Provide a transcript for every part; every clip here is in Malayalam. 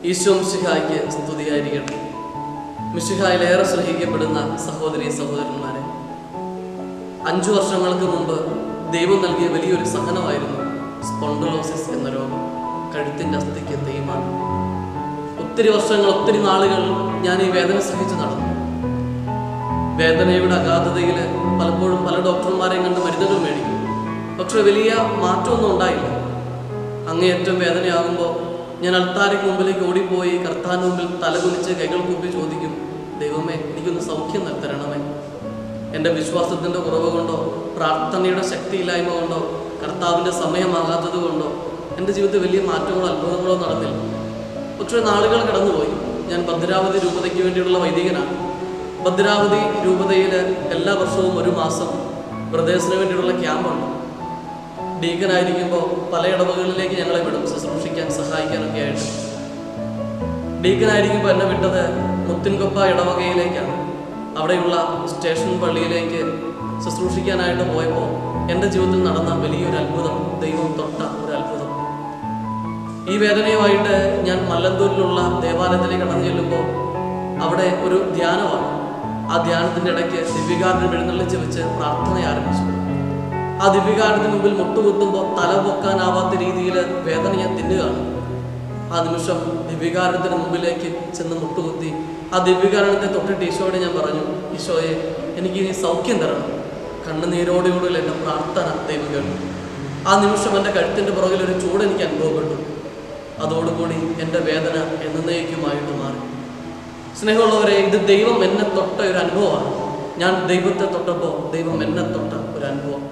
ഈശോ മിശിഹായ്ക്ക് സ്തുതിയായിരിക്കട്ടെ. മിശിഹായിലേറെ സ്നേഹിക്കപ്പെടുന്ന സഹോദരീ സഹോദരന്മാരെ, 5 വർഷങ്ങൾക്ക് മുമ്പ് ദൈവം നൽകിയ വലിയൊരു സഹനമായിരുന്നു സ്പോണ്ടലോസിസ് എന്ന രോഗം. കഴുത്തിൻ്റെ അസ്ഥിക്ക് തേയ്മാനം. ഒത്തിരി വർഷങ്ങൾ, ഒത്തിരി നാളുകൾ ഞാൻ ഈ വേദന സഹിച്ച് നടന്നു. വേദനയുടെ അഗാധതയിൽ പലപ്പോഴും പല ഡോക്ടർമാരെയും കണ്ട് മരുന്നുകൾ മേടിക്കും. പക്ഷെ വലിയ മാറ്റമൊന്നും ഉണ്ടായില്ല. അങ്ങേയറ്റം വേദനയാകുമ്പോൾ ഞാൻ അൾത്താരയ്ക്ക് മുമ്പിലേക്ക് ഓടിപ്പോയി കർത്താവിന് മുമ്പിൽ തലകുനിച്ച് കൈകൾ കൂപ്പി ചോദിക്കും, ദൈവമേ, എനിക്കൊന്ന് സൗഖ്യം തരണമേ. എൻ്റെ വിശ്വാസത്തിൻ്റെ കുറവ് കൊണ്ടോ പ്രാർത്ഥനയുടെ ശക്തിയില്ലായ്മ കൊണ്ടോ കർത്താവിൻ്റെ സമയമാകാത്തത് കൊണ്ടോ എൻ്റെ ജീവിതത്തിൽ വലിയ മാറ്റങ്ങളോ അത്ഭുതങ്ങളോ നടന്നില്ല. പക്ഷേ നാളുകൾ കടന്നുപോയി. ഞാൻ ഭദ്രാവതി രൂപതയ്ക്ക് വേണ്ടിയുള്ള വൈദികനാണ്. ഭദ്രാവതി രൂപതയിൽ എല്ലാ വർഷവും 1 മാസം ബ്രദേഴ്സിന് വേണ്ടിയുള്ള ക്യാമ്പുണ്ട്. ഡീക്കനായിരിക്കുമ്പോൾ പല ഇടവകളിലേക്ക് ഞങ്ങളെ വിടും, ശുശ്രൂഷിക്കാൻ സഹായിക്കാനൊക്കെ ആയിട്ട്. ഡീക്കനായിരിക്കുമ്പോൾ എന്നെ വിട്ടത് മുത്തിൻകൊപ്പ ഇടവകയിലേക്കാണ്. അവിടെയുള്ള സ്റ്റേഷൻ പള്ളിയിലേക്ക് ശുശ്രൂഷിക്കാനായിട്ട് പോയപ്പോൾ എൻ്റെ ജീവിതത്തിൽ നടന്ന വലിയൊരു അത്ഭുതം, ദൈവം തൊട്ട ഒരു അത്ഭുതം. ഈ വേദനയുമായിട്ട് ഞാൻ മല്ലന്തൂരിലുള്ള ദേവാലയത്തിലേക്ക് കടന്നു ചെല്ലുമ്പോൾ അവിടെ ഒരു ധ്യാനമാണ്. ആ ധ്യാനത്തിൻ്റെ ഇടയ്ക്ക് ദിവ്യകാരുണ്യം എഴുന്നള്ളിച്ച് വെച്ച് പ്രാർത്ഥന ആരംഭിച്ചു. ആ ദിവ്യകാരുണ്യത്തിന് മുമ്പിൽ മുട്ടുകുത്തുമ്പോൾ തല പൊക്കാനാവാത്ത രീതിയിൽ വേദന ഞാൻ തിന്നുകയാണ്. ആ നിമിഷം ദിവ്യകാരുണ്യത്തിന് മുമ്പിലേക്ക് ചെന്ന് മുട്ടുകുത്തി ആ ദിവ്യകാരുണ്യത്തെ തൊട്ടിട്ട് ഈശോയോട് ഞാൻ പറഞ്ഞു, ഈശോയെ, എനിക്ക് ഇനി സൗഖ്യം തരണം. കണ്ണുനീരോടുകൂടിയുള്ള എൻ്റെ പ്രാർത്ഥന ദൈവം കേട്ടു. ആ നിമിഷം എൻ്റെ കഴുത്തിൻ്റെ പുറകിൽ ഒരു ചൂട് എനിക്ക് അനുഭവപ്പെട്ടു. അതോടുകൂടി എൻ്റെ വേദന എന്നേക്കുമായിട്ട് മാറി. സ്നേഹമുള്ളവരെ, ഇത് ദൈവം എന്നെ തൊട്ട ഒരു അനുഭവമാണ്. ഞാൻ ദൈവത്തെ തൊട്ടപ്പോൾ ദൈവം എന്നെ തൊട്ട ഒരു അനുഭവം.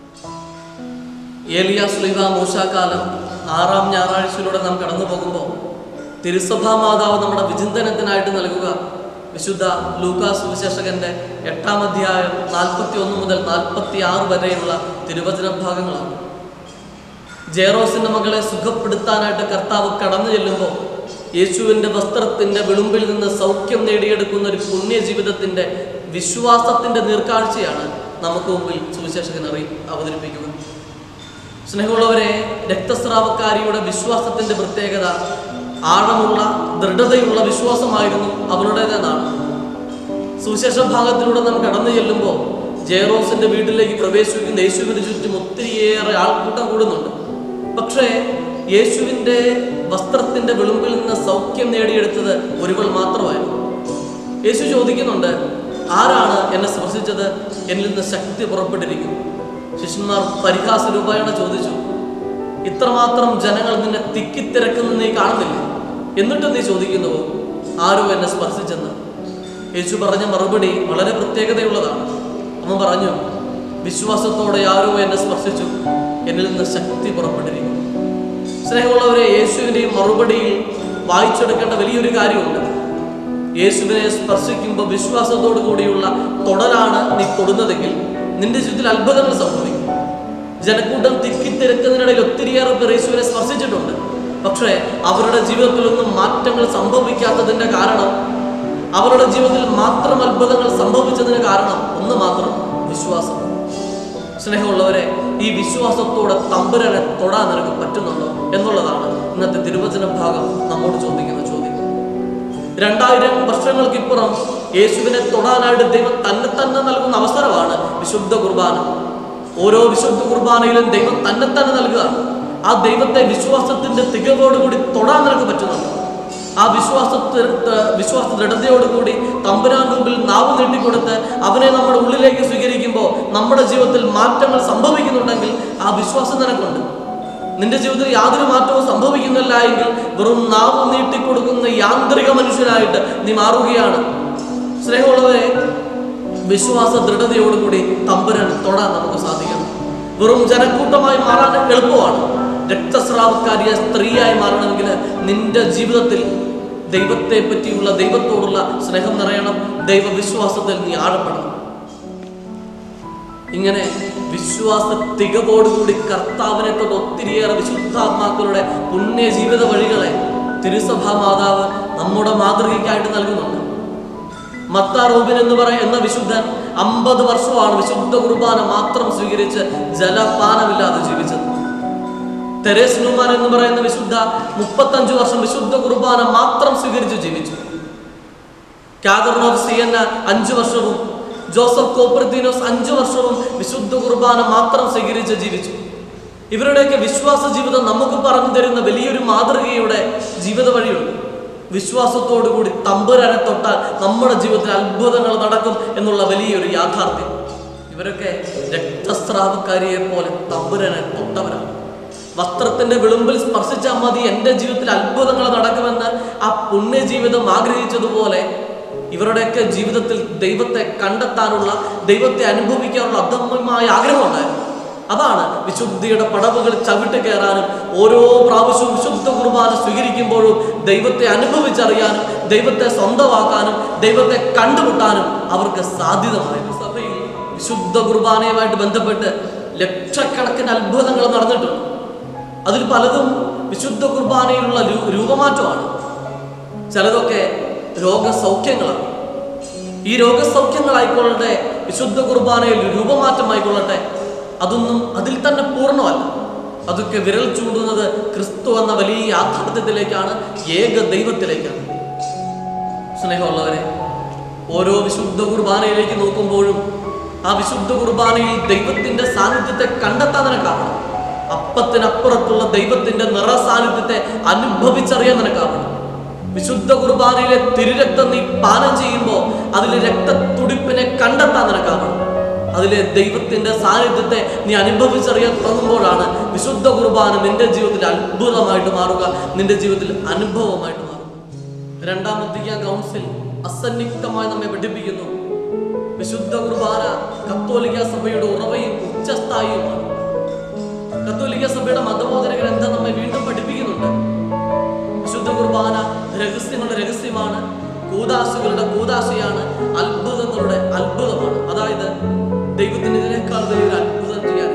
ഏലിയാ സ്ലീഹ മൂശാക്കാലം 6-ാം ഞായറാഴ്ചയിലൂടെ നാം കടന്നു പോകുമ്പോൾ തിരുസഭാ മാതാവ് നമ്മുടെ വിചിന്തനത്തിനായിട്ട് നൽകുക വിശുദ്ധ ലൂക്കാസ് സുവിശേഷകന്റെ 8-ാം അധ്യായം 41 മുതൽ 46 വരെയുള്ള തിരുവചന ഭാഗങ്ങളാണ്. ജെറോസിന്റെ മകളെ സുഖപ്പെടുത്താനായിട്ട് കർത്താവ് കടന്നു ചെല്ലുമ്പോൾ യേശുവിൻ്റെ വസ്ത്രത്തിൻ്റെ വിളുമ്പിൽ നിന്ന് സൗഖ്യം നേടിയെടുക്കുന്ന ഒരു പുണ്യജീവിതത്തിൻ്റെ വിശ്വാസത്തിൻ്റെ നീർക്കാഴ്ചയാണ് നമുക്ക് മുമ്പിൽ സുവിശേഷകൻ അവതരിപ്പിക്കുക. സ്നേഹമുള്ളവരെ, രക്തസ്രാവക്കാരിയുടെ വിശ്വാസത്തിൻ്റെ പ്രത്യേകത ആഴമുള്ള ദൃഢതയുള്ള വിശ്വാസമായിരുന്നു അവളുടേതെന്നാണ്. സുവിശേഷ ഭാഗത്തിലൂടെ നാം കടന്നു ചെല്ലുമ്പോൾ ജെറോസിന്റെ വീട്ടിലേക്ക് പ്രവേശിക്കുന്ന യേശുവിന് ചുറ്റും ഒത്തിരിയേറെ ആൾക്കൂട്ടം കൂടുന്നുണ്ട്. പക്ഷേ യേശുവിൻ്റെ വസ്ത്രത്തിൻ്റെ വിളുമ്പിൽ നിന്ന് സൗഖ്യം നേടിയെടുത്തത് ഒരുവൾ മാത്രമായിരുന്നു. യേശു ചോദിക്കുന്നുണ്ട്, ആരാണ് എന്നെ സ്പർശിച്ചത്? എന്നിൽ നിന്ന് ശക്തി പുറപ്പെട്ടിരിക്കുന്നു. ശിഷ്യന്മാർ പരിഹാസ രൂപേണ ചോദിച്ചു, ഇത്രമാത്രം ജനങ്ങൾ നിന്നെ തിക്കിത്തിരക്കുന്ന നീ കാണുന്നില്ലേ? എന്നിട്ടും നീ ചോദിക്കുന്നുവോ ആരോ എന്നെ സ്പർശിച്ചെന്ന്? യേശു പറഞ്ഞ മറുപടി വളരെ പ്രത്യേകതയുള്ളതാണ്. അവൻ പറഞ്ഞു, വിശ്വാസത്തോടെ ആരോ എന്നെ സ്പർശിച്ചു, എന്നിൽ നിന്ന് ശക്തി പുറപ്പെട്ടിരിക്കുന്നു. സ്നേഹമുള്ളവരെ, യേശുവിൻ്റെ മറുപടിയിൽ വായിച്ചെടുക്കേണ്ട വലിയൊരു കാര്യമുണ്ട്. യേശുവിനെ സ്പർശിക്കുമ്പോൾ വിശ്വാസത്തോടു കൂടിയുള്ള തൊടലാണ് നീ തൊടുന്നതെങ്കിൽ നിന്റെ ജീവിതത്തിൽ അത്ഭുതങ്ങൾ സംഭവിക്കും. ജനക്കൂട്ടം തിക്കിത്തിരക്കുന്നതിനിടയിൽ ഒത്തിരിയേറെ പേർ യേശുവിനെ സ്പർശിച്ചിട്ടുണ്ട്. പക്ഷേ അവരുടെ ജീവിതത്തിലൊന്നും മാറ്റങ്ങൾ സംഭവിക്കാത്തതിൻ്റെ കാരണം, അവരുടെ ജീവിതത്തിൽ മാത്രം അത്ഭുതങ്ങൾ സംഭവിച്ചതിന് കാരണം ഒന്ന് മാത്രം, വിശ്വാസം. സ്നേഹമുള്ളവരെ, ഈ വിശ്വാസത്തോടെ തമ്പുരാനെ തൊടാൻ നിനക്ക് പറ്റുന്നുണ്ടോ എന്നുള്ളതാണ് ഇന്നത്തെ തിരുവചന ഭാഗം നമ്മോട് ചോദിക്കുന്ന ചോദ്യം. 2000 വർഷങ്ങൾക്കിപ്പുറം യേശുവിനെ തൊടാനായിട്ട് ദൈവം തന്നെ നൽകുന്ന അവസരമാണ് വിശുദ്ധ കുർബാന. ഓരോ വിശുദ്ധ കുർബാനയിലും ദൈവം തന്നെ നൽകുകയാണ്. ആ ദൈവത്തെ വിശ്വാസത്തിന്റെ തികവോടുകൂടി തൊടാൻ നിനക്ക് പറ്റുന്നുണ്ട്. ആ വിശ്വാസ ദൃഢതയോടുകൂടി തമ്പുരാന്റെ മുമ്പിൽ നാവ് നീട്ടിക്കൊടുത്ത് അവനെ നമ്മുടെ ഉള്ളിലേക്ക് സ്വീകരിക്കുമ്പോൾ നമ്മുടെ ജീവിതത്തിൽ മാറ്റങ്ങൾ സംഭവിക്കുന്നുണ്ടെങ്കിൽ ആ വിശ്വാസം നിനക്കുണ്ട്. നിന്റെ ജീവിതത്തിൽ യാതൊരു മാറ്റവും സംഭവിക്കുന്നില്ല എങ്കിൽ വെറും നാവ് നീട്ടിക്കൊടുക്കുന്ന യാന്ത്രിക മനുഷ്യനായിട്ട് നീ മാറുകയാണ്. സ്നേഹമുള്ളവരെ, വിശ്വാസ ദൃഢതയോടുകൂടി തമ്പുരാൻ തൊടാൻ നമുക്ക് സാധിക്കണം. വെറും ജനക്കൂട്ടമായി മാറാൻ എളുപ്പമാണ്. രക്തസ്രാവക്കാരിയ സ്ത്രീയായി മാറണമെങ്കിൽ നിന്റെ ജീവിതത്തിൽ ദൈവത്തെ പറ്റിയുള്ള, ദൈവത്തോടുള്ള സ്നേഹം നിറയണം. ദൈവവിശ്വാസത്തിൽ നീ ആഴപ്പെടണം. ഇങ്ങനെ വിശ്വാസ തികവോടുകൂടി കർത്താവിനെ തൊട്ട് ഒത്തിരിയേറെ വിശുദ്ധാത്മാക്കളുടെ പുണ്യ ജീവിത വഴികളെ തിരുസഭാ മാതാവ് നമ്മുടെ മാതൃകയ്ക്കായിട്ട് നൽകുന്നുണ്ട്. മത്താ റൂബിൻ എന്ന വിശുദ്ധൻ 50 വർഷമാണ് വിശുദ്ധ കുർബാന മാത്രം സ്വീകരിച്ച് ജലപാനമില്ലാതെ ജീവിച്ചത്. തെരേസ് ന്യൂമാൻ എന്ന് പറയുന്ന വിശുദ്ധ 35 വർഷം വിശുദ്ധ കുർബാന മാത്രം സ്വീകരിച്ചു ജീവിച്ചു. കാതറിൻ ഓഫ് സിയന്ന 5 വർഷവും ജോസഫ് കോപ്പർദീനോസ് 5 വർഷവും വിശുദ്ധ കുർബാന മാത്രം സ്വീകരിച്ച് ജീവിച്ചു. ഇവരുടെയൊക്കെ വിശ്വാസ ജീവിതം നമുക്ക് പറഞ്ഞു തരുന്ന വലിയൊരു മാതൃകയുടെ ജീവിത വഴിയുണ്ട്. വിശ്വാസത്തോടുകൂടി തമ്പുരാനെ തൊട്ടാൽ നമ്മുടെ ജീവിതത്തിൽ അത്ഭുതങ്ങൾ നടക്കും എന്നുള്ള വലിയൊരു യാഥാർത്ഥ്യം. ഇവരൊക്കെ രക്തസ്രാവക്കാരിയെ പോലെ തമ്പുരാനെ തൊട്ടവരാണ്. വസ്ത്രത്തിന്റെ വിളുമ്പിൽ സ്പർശിച്ചാൽ മതി എൻ്റെ ജീവിതത്തിൽ അത്ഭുതങ്ങൾ നടക്കുമെന്ന് ആ പുണ്യജീവിതം ആഗ്രഹിച്ചതുപോലെ ഇവരുടെയൊക്കെ ജീവിതത്തിൽ ദൈവത്തെ കണ്ടെത്താനുള്ള, ദൈവത്തെ അനുഭവിക്കാനുള്ള അദമ്യമായ ആഗ്രഹമുണ്ടായിരുന്നു. അതാണ് വിശുദ്ധിയുടെ പടവുകൾ ചവിട്ട് കയറാനും ഓരോ പ്രാവശ്യവും വിശുദ്ധ കുർബാന സ്വീകരിക്കുമ്പോഴും ദൈവത്തെ അനുഭവിച്ചറിയാനും ദൈവത്തെ സ്വന്തമാക്കാനും ദൈവത്തെ കണ്ടുമുട്ടാനും അവർക്ക് സാധ്യതമായിരുന്നു. സഭയിൽ വിശുദ്ധ കുർബാനയുമായിട്ട് ബന്ധപ്പെട്ട് ലക്ഷക്കണക്കിന് അത്ഭുതങ്ങൾ നടന്നിട്ടുണ്ട്. അതിൽ പലതും വിശുദ്ധ കുർബാനയിലുള്ള രൂപമാറ്റമാണ്. ചിലതൊക്കെ രോഗസൗഖ്യങ്ങളാണ്. ഈ രോഗസൗഖ്യങ്ങളായിക്കൊള്ളട്ടെ, വിശുദ്ധ കുർബാനയിൽ രൂപമാറ്റമായിക്കൊള്ളട്ടെ, അതൊന്നും അതിൽ തന്നെ പൂർണ്ണമല്ല. അതൊക്കെ വിരൽ ചൂണ്ടുന്നത് ക്രിസ്തു എന്ന വലിയ യാഥാർത്ഥ്യത്തിലേക്കാണ്, ഏക ദൈവത്തിലേക്കാണ്. സ്നേഹമുള്ളവരെ, ഓരോ വിശുദ്ധ കുർബാനയിലേക്ക് നോക്കുമ്പോഴും ആ വിശുദ്ധ കുർബാനയിൽ ദൈവത്തിന്റെ സാന്നിധ്യത്തെ കണ്ടെത്താൻ നിനക്കാവണം. അപ്പത്തിനപ്പുറത്തുള്ള ദൈവത്തിന്റെ നിറസാന്നിധ്യത്തെ അനുഭവിച്ചറിയാൻ നിനക്കാവണം. വിശുദ്ധ കുർബാനയിലെ തിരുരക്തം നീ പാനം ചെയ്യുമ്പോൾ അതിലെ രക്തത്തുടിപ്പിനെ കണ്ടെത്താൻ നിനക്കാവണം. അതിലെ ദൈവത്തിന്റെ സാന്നിധ്യത്തെ നീ അനുഭവിച്ചറിയാൻ തുടങ്ങുമ്പോഴാണ് വിശുദ്ധ കുർബാന നിന്റെ ജീവിതത്തിൽ അത്ഭുതമായിട്ട് മാറുക, നിന്റെ ജീവിതത്തിൽ അനുഭവമായിട്ട് മാറുക. രണ്ടാം വത്തിക്കാൻ കൗൺസിൽ അസന്നിഗ്ധമായി നമ്മെ പഠിപ്പിക്കുന്നു, വിശുദ്ധ കുർബാന കത്തോലിക്ക സഭയുടെ ഉറവയും ഉച്ചസ്ഥായിയുമാണ്. കത്തോലിക്ക സഭയുടെ മതബോധന ഗ്രന്ഥം നമ്മെ വീണ്ടും പഠിപ്പിക്കുന്നുണ്ട്. വിശുദ്ധ കുർബാന രഹസ്യങ്ങളുടെ രഹസ്യമാണ്, കൂദാശകളുടെ കൂദാശയാണ്, അത്ഭുതങ്ങളുടെ അത്ഭുതമാണ്. അതായത് ദൈവത്തിന് ഇതിനേക്കാൾ വലിയൊരു അത്ഭുതം ചെയ്യാൻ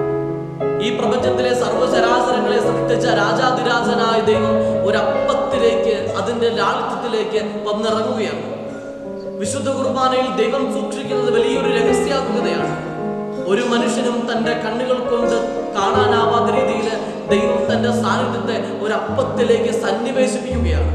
ഈ പ്രപഞ്ചത്തിലെ സർവ്വചരാചരങ്ങളെ സൃഷ്ടിച്ച രാജാതിരാജനായ ദൈവം ഒരപ്പത്തിലേക്ക്, അതിന്റെ ലാളിത്യത്തിലേക്ക് വന്നിറങ്ങുകയാണ്. വിശുദ്ധ കുർബാനയിൽ ദൈവം സൂക്ഷിക്കുന്നത് വലിയൊരു രഹസ്യാത്മകതയാണ്. ഒരു മനുഷ്യനും തന്റെ കണ്ണുകൾ കൊണ്ട് കാണാനാവാത്ത രീതിയിൽ ദൈവം തന്റെ സാന്നിധ്യത്തെ ഒരപ്പത്തിലേക്ക് സന്നിവേശിപ്പിക്കുകയാണ്.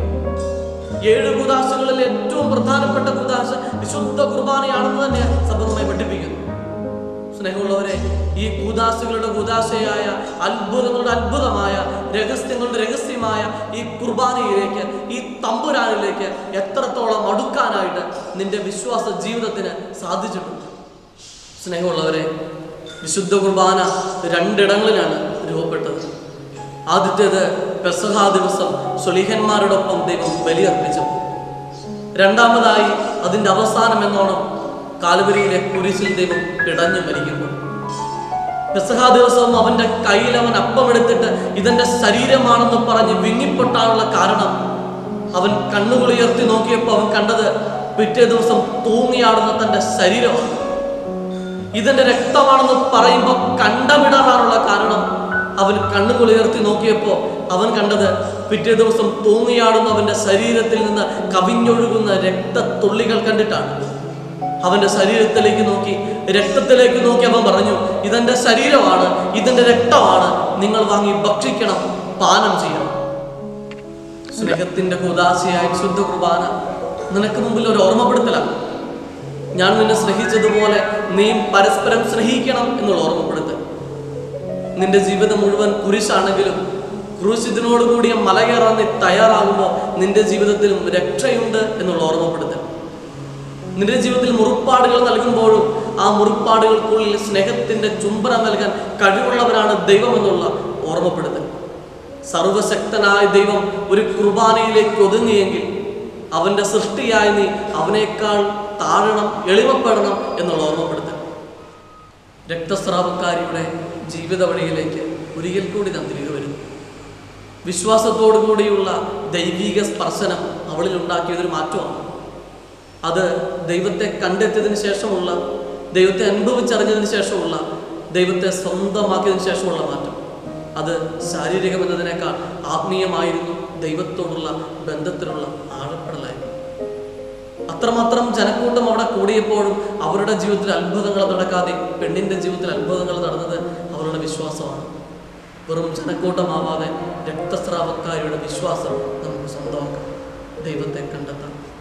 7 കൂദാശകളിൽ ഏറ്റവും പ്രധാനപ്പെട്ട കൂദാശ വിശുദ്ധ കുർബാനയാണെന്ന് തന്നെ സഭ നമ്മെ പഠിപ്പിക്കുന്നു. സ്നേഹമുള്ളവരെ, ഈ കൂദാശകളുടെ കൂദാശയായ, അത്ഭുതങ്ങളുടെ അത്ഭുതമായ, രഹസ്യങ്ങളുടെ രഹസ്യമായ ഈ കുർബാനയിലേക്ക്, ഈ തമ്പുരാനിലേക്ക് എത്രത്തോളം അടുക്കാനായിട്ട് നിന്റെ വിശ്വാസ ജീവിതത്തിന് സാധിച്ചിട്ടുണ്ട്. സ്നേഹമുള്ളവരെ, വിശുദ്ധ കുർബാന 2 ഇടങ്ങളിലാണ് രൂപപ്പെട്ടത്. ആദ്യത്തേത് പെസഹ ദിവസം സ്വലീഹന്മാരോടൊപ്പം ദൈവം ബലിയർപ്പിച്ചു. രണ്ടാമതായി അതിൻ്റെ അവസാനം എന്നോണം കാൽവരിയിലെ കുരിശിൽ ദൈവം പിടഞ്ഞു മരിക്കുന്നു. പെസഹ ദിവസവും അവന്റെ കയ്യിൽ അവൻ അപ്പമെടുത്തിട്ട് ഇതെന്റെ ശരീരമാണെന്ന് പറഞ്ഞ് വിങ്ങിപ്പൊട്ടാനുള്ള കാരണം, അവൻ കണ്ണുകളുയർത്തി നോക്കിയപ്പോൾ അവൻ കണ്ടത് പിറ്റേ ദിവസം തൂങ്ങിയാടുന്ന തന്റെ ശരീരമാണ്. ഇതിന്റെ രക്തമാണെന്ന് പറയുമ്പോൾ കണ്ടമിടാനുള്ള കാരണം, അവൻ കണ്ണുകളുയർത്തി നോക്കിയപ്പോൾ അവൻ കണ്ടത് പിറ്റേ ദിവസം തൂങ്ങിയാടുന്ന അവന്റെ ശരീരത്തിൽ നിന്ന് കവിഞ്ഞൊഴുകുന്ന രക്തത്തുള്ളികൾ കണ്ടിട്ടാണ്. അവന്റെ ശരീരത്തിലേക്ക് നോക്കി, രക്തത്തിലേക്ക് നോക്കി അവൻ പറഞ്ഞു, ഇതെന്റെ ശരീരമാണ്, ഇതിന്റെ രക്തമാണ്, നിങ്ങൾ വാങ്ങി ഭക്ഷിക്കണം, പാനം ചെയ്യണം. സ്നേഹത്തിന്റെ കൂദാശയായ വിശുദ്ധ കുർബാന നിനക്ക് മുമ്പിൽ ഒരു ഓർമ്മപ്പെടുത്തലാണ്. ഞാൻ നിന്നെ സ്നേഹിച്ചതുപോലെ നീ പരസ്പരം സ്നേഹിക്കണം എന്നുള്ള ഓർമ്മപ്പെടുത്തൽ. നിന്റെ ജീവിതം മുഴുവൻ കുരിശാണെങ്കിലും ക്രൂശിതിനോടുകൂടിയ മല കയറാൻ നീ തയ്യാറാകുമ്പോൾ നിന്റെ ജീവിതത്തിലും രക്ഷയുണ്ട് എന്നുള്ള ഓർമ്മപ്പെടുത്തൽ. നിന്റെ ജീവിതത്തിൽ മുറിപ്പാടുകൾ നൽകുമ്പോഴും ആ മുറിപ്പാടുകൾക്കുള്ളിൽ സ്നേഹത്തിന്റെ ചുംബനം നൽകാൻ കഴിവുള്ളവരാണ് ദൈവം എന്നുള്ള ഓർമ്മപ്പെടുത്തൽ. സർവശക്തനായ ദൈവം ഒരു കുർബാനയിലേക്ക് ഒതുങ്ങിയെങ്കിൽ അവന്റെ സൃഷ്ടിയായി നീ അവനേക്കാൾ താഴണം, എളിമപ്പെടണം എന്നുള്ള ഓർമ്മപ്പെടുത്തൽ. രക്തസ്രാവക്കാരിയുടെ ജീവിത വഴിയിലേക്ക് ഒരിക്കൽ കൂടി നാം തിരികെ വരുന്നു. വിശ്വാസത്തോടു കൂടിയുള്ള ദൈവിക സ്പർശനം അവളിൽ ഉണ്ടാക്കിയതൊരു മാറ്റമാണ്. അത് ദൈവത്തെ കണ്ടെത്തിയതിന് ശേഷമുള്ള, ദൈവത്തെ അനുഭവിച്ചറിഞ്ഞതിന് ശേഷമുള്ള, ദൈവത്തെ സ്വന്തമാക്കിയതിന് ശേഷമുള്ള മാറ്റം. അത് ശാരീരികമെന്നതിനേക്കാൾ ആത്മീയമായിരുന്നു, ദൈവത്തോടുള്ള ബന്ധത്തിലുള്ള ആഴപ്പെടലായിരുന്നു. അത്രമാത്രം ജനക്കൂട്ടം അവിടെ കൂടിയപ്പോഴും അവരുടെ ജീവിതത്തിൽ അത്ഭുതങ്ങൾ നടക്കാതെ പെണ്ണിന്റെ ജീവിതത്തിൽ അത്ഭുതങ്ങൾ നടന്നത് അവരുടെ വിശ്വാസമാണ്. വെറും ജനക്കൂട്ടമാവാതെ രക്തസ്രാവക്കാരിയുടെ വിശ്വാസം നമുക്ക് സ്വന്തമാക്കാം. ദൈവത്തെ കണ്ടെത്താം.